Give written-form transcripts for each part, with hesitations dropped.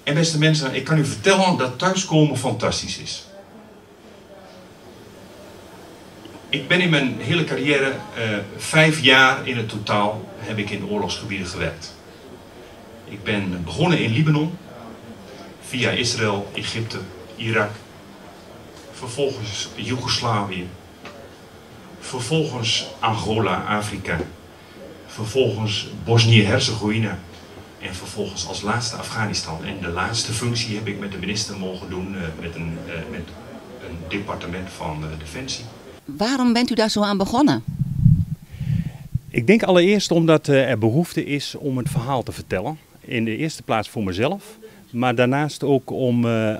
En beste mensen, ik kan u vertellen dat thuiskomen fantastisch is. Ik ben in mijn hele carrière, 5 jaar in het totaal, heb ik in oorlogsgebieden gewerkt. Ik ben begonnen in Libanon, via Israël, Egypte, Irak, vervolgens Joegoslavië, vervolgens Angola, Afrika, vervolgens Bosnië-Herzegovina en vervolgens als laatste Afghanistan. En de laatste functie heb ik met de minister mogen doen, met een departement van Defensie. Waarom bent u daar zo aan begonnen? Ik denk allereerst omdat er behoefte is om het verhaal te vertellen. In de eerste plaats voor mezelf, maar daarnaast ook om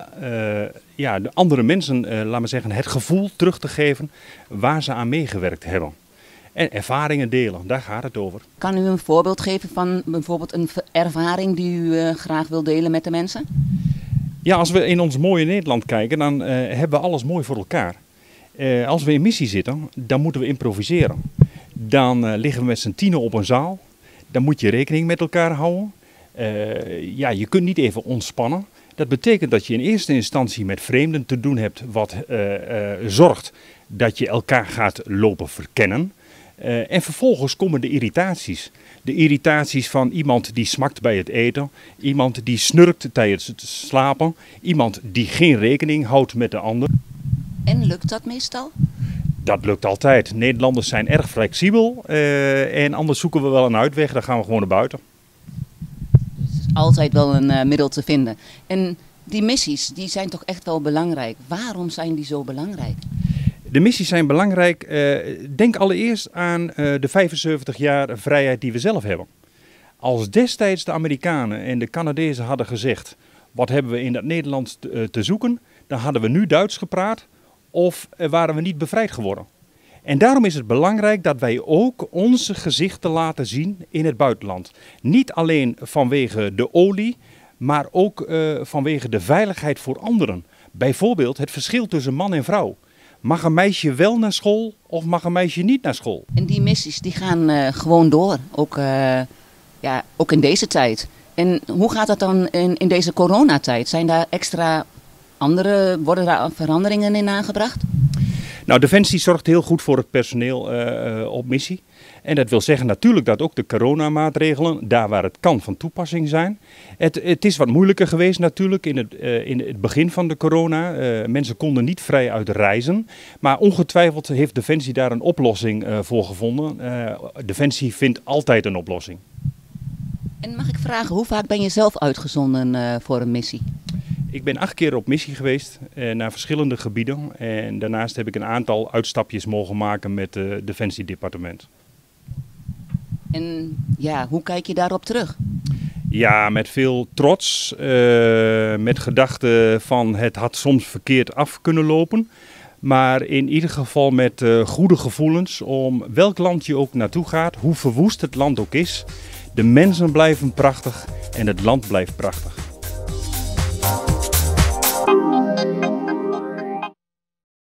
de andere mensen, laat maar zeggen, het gevoel terug te geven waar ze aan meegewerkt hebben. En ervaringen delen, daar gaat het over. Kan u een voorbeeld geven van bijvoorbeeld een ervaring die u graag wil delen met de mensen? Ja, als we in ons mooie Nederland kijken, dan hebben we alles mooi voor elkaar. Als we in missie zitten, dan moeten we improviseren. Dan liggen we met z'n 10 op een zaal. Dan moet je rekening met elkaar houden. Je kunt niet even ontspannen. Dat betekent dat je in eerste instantie met vreemden te doen hebt, wat zorgt dat je elkaar gaat lopen verkennen. En vervolgens komen de irritaties. De irritaties van iemand die smakt bij het eten, iemand die snurkt tijdens het slapen, iemand die geen rekening houdt met de ander. En lukt dat meestal? Dat lukt altijd. Nederlanders zijn erg flexibel en anders zoeken we wel een uitweg, dan gaan we gewoon naar buiten. Dus er is altijd wel een middel te vinden. En die missies, die zijn toch echt wel belangrijk. Waarom zijn die zo belangrijk? De missies zijn belangrijk. Denk allereerst aan de 75 jaar vrijheid die we zelf hebben. Als destijds de Amerikanen en de Canadezen hadden gezegd, wat hebben we in dat Nederlands te zoeken, dan hadden we nu Duits gepraat of waren we niet bevrijd geworden. En daarom is het belangrijk dat wij ook onze gezichten laten zien in het buitenland. Niet alleen vanwege de olie, maar ook vanwege de veiligheid voor anderen. Bijvoorbeeld het verschil tussen man en vrouw. Mag een meisje wel naar school of mag een meisje niet naar school? En die missies die gaan gewoon door, ook in deze tijd. En hoe gaat dat dan in deze coronatijd? Zijn daar worden daar veranderingen in aangebracht? Nou, Defensie zorgt heel goed voor het personeel op missie. En dat wil zeggen natuurlijk dat ook de coronamaatregelen, daar waar het kan, van toepassing zijn. Het is wat moeilijker geweest natuurlijk in het begin van de corona. Mensen konden niet vrij uit reizen. Maar ongetwijfeld heeft Defensie daar een oplossing voor gevonden. Defensie vindt altijd een oplossing. En mag ik vragen, hoe vaak ben je zelf uitgezonden voor een missie? Ik ben 8 keer op missie geweest naar verschillende gebieden. En daarnaast heb ik een aantal uitstapjes mogen maken met het Defensiedepartement. En ja, hoe kijk je daarop terug? Ja, met veel trots. Met gedachten van het had soms verkeerd af kunnen lopen. Maar in ieder geval met goede gevoelens om welk land je ook naartoe gaat. Hoe verwoest het land ook is. De mensen blijven prachtig en het land blijft prachtig.